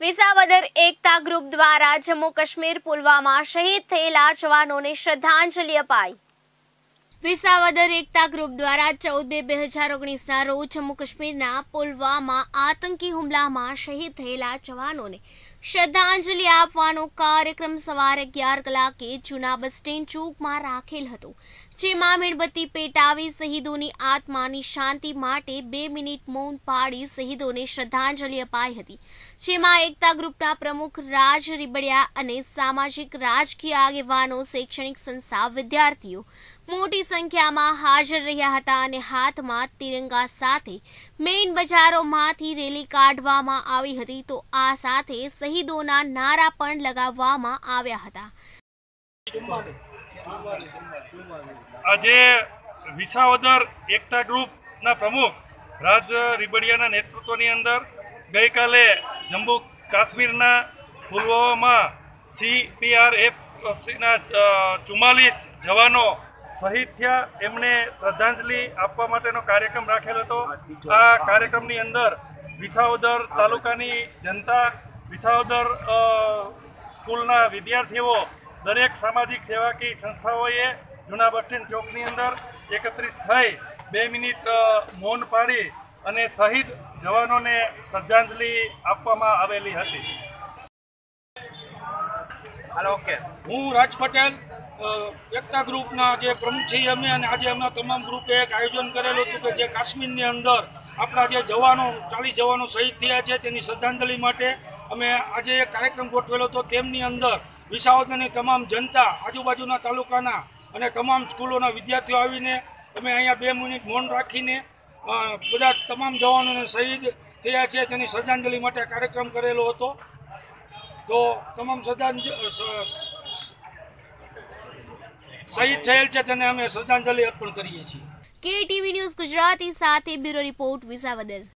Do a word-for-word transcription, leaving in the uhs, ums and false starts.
વિસાવદર એકતા group દ્વારા જમ્મુ કાશ્મીર પુલવામા શહીદ થયેલા જવાનોને શ્રદ્ધાંજલિ અપાઈ। વિસાવદર એકતા ગ્રુપ દ્વારા ચૌદ બે બે હજાર ઓગણીસના રોજ જમ્મુ કાશ્મીરના પુલવામા આતંકી હુમલામાં શહીદ થયેલા જવાનોને શ્રદ્ધાંજલિ આપવાનો કાર્યક્રમ સવારે અગિયાર કલાકે જૂના બસ સ્ટેન્ડ ચોકમાં રાખેલ હતો, જેમાં મીણબત્તી પેટાવી શહીદોની આત્માની શાંતિ માટે બે મિનિટ મૌન પાડી શહીદોને શ્રદ્ધાંજલિ અપાઈ હતી, જેમાં એકતા ગ્રુપના પ્રમુખ રાજ રીબડિયા અને સામાજિક રાજકીય આગેવાનો, શૈક્ષણિક સંસ્થા, વિદ્યાર્થીઓ મોટી સંખ્યામાં હાજર રહ્યા હતા અને હાથમાં તિરંગા સાથે મેઇન બજારોમાંથી રેલી કાઢવામાં આવી હતી, તો આ સાથે શહીદોના નારા પણ લગાવવામાં આવ્યા હતા। આજે વિસાવદર એકતા ગ્રુપના પ્રમુખ રાજ રીબડિયાના નેતૃત્વની અંદર ગઈકાલે જમ્મુ કાશ્મીરના પુલવામામાં સીઆરપીએફના ચુમ્માલીસ જવાનો શહીદ થયા, એમને શ્રદ્ધાંજલિ આપવા માટેનો કાર્યક્રમ રાખેલો હતો। આ કાર્યક્રમની અંદર વિસાવદર તાલુકાની જનતા, વિસાવદર સ્કૂલના વિદ્યાર્થીઓ, દરેક સામાજિક સેવાકીય સંસ્થાઓએ જૂના બસ સ્ટેન્ડ ચોકની અંદર એકત્રિત થઈ બે મિનિટ મૌન પાડી અને શહીદ જવાનોને શ્રદ્ધાંજલિ આપવામાં આવેલી હતી। હું રાજ પટેલ, એકતા ગ્રુપના જે પ્રમુખ છીએ અમે, અને આજે અમે તમામ ગ્રુપે એક આયોજન કરેલું હતું કે જે કાશ્મીરની અંદર આપણા જે જવાનો ચાલીસ જવાનો શહીદ થયા છે તેની શ્રદ્ધાંજલિ માટે અમે આજે એક કાર્યક્રમ ગોઠવેલો હતો। તેમની અંદર વિસાવદરની તમામ જનતા, આજુબાજુના તાલુકાના અને તમામ સ્કૂલોના વિદ્યાર્થીઓ આવીને અમે અહીંયા બે મિનિટ મૌન રાખીને બધા તમામ જવાનોને શહીદ થયા છે તેની શ્રદ્ધાંજલિ માટે કાર્યક્રમ કરેલો હતો। તો તમામ શ્રદ્ધાંજલિ શહીદ થયેલ છે તેને અમે શ્રદ્ધાંજલિ અર્પણ કરીએ છીએ। કે ટીવી ન્યૂઝ ગુજરાતી સાથે બ્યુરો રિપોર્ટ, વિસાવદર।